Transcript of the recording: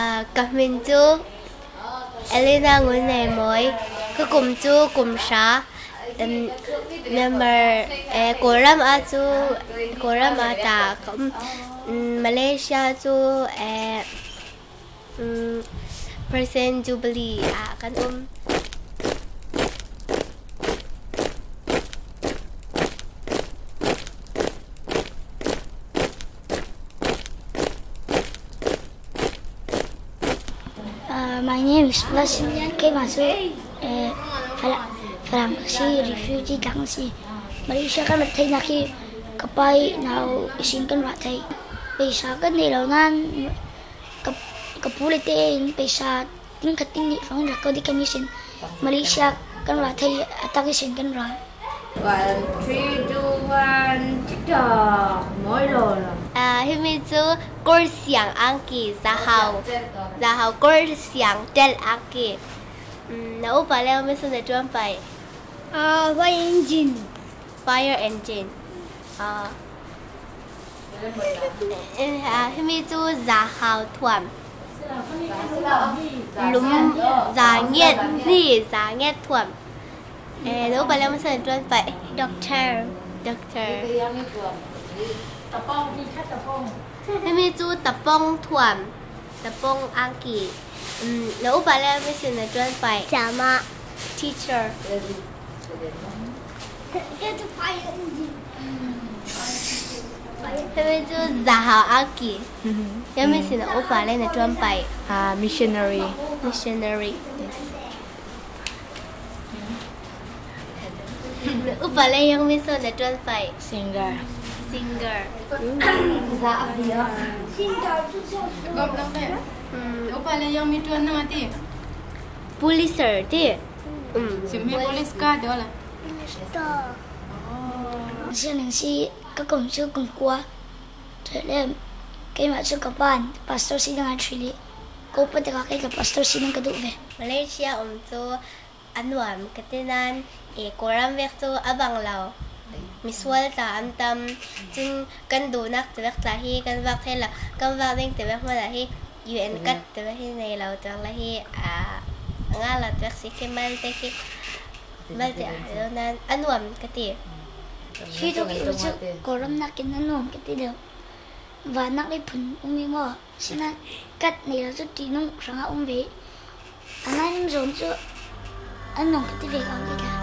các mình chú Elena ngôn này mới cứ cùng chú cùng xã Myanmar Kuala Lumpur ta cũng Malaysia chú Present Jubilee kan My name is Plus. Cái masuk Farang si refugee kang si Malaysia kan thai na khi kapai nào isin kan wa thai pesa kan ni lo nan kapulite pesa tin khating ni rong la ko di kan isin Malaysia kan wa thai atak isin kan ra 1, 3, 2, 1, TikTok mỗi rồi hôm nay chú cô xiang ăn kỳ giá hào cô xiang tel ăn kỳ nấu bà leo mới xin được chuẩn bị fire engine hôm nay chú giá hào thuần lúm giá nghiệt thuần nấu bà leo mới xin được chuẩn bị doctor hôm nay chú tập bông ăn kỳ nấu bà leo mới xin được chuẩn bị chả mà teacher hôm nay chú giá hào ăn kỳ hôm nay xin nấu bà leo được chuẩn bị missionary nấu bà leo hôm nay xin được chuẩn bị singer Gop lang deh. Upah le yang mituan nama ti. policer ti Simi polis ka dia lah. Sư nàng si các công sư cùng qua thế nên cái mà sư các bạn pastor si đang actually cô bắt được cái pastor si đang cái về Malaysia chú anwam katinan koram vek chú abang lao miswal ta antam chung kan dunak tebek lahi kan vak thela kan vak ding tebek malahi UN kat tebek nei lao tang lahi ngala tebek si kemal te ki malte adonan anwam kati khi tôi kêu sư koram nak cái nón cái tí được và nak lấy phun umi mò xin anh cắt này là chút tí nông sáng ông về anh ấy dùng chứ anh nông cái tí về còn cái cả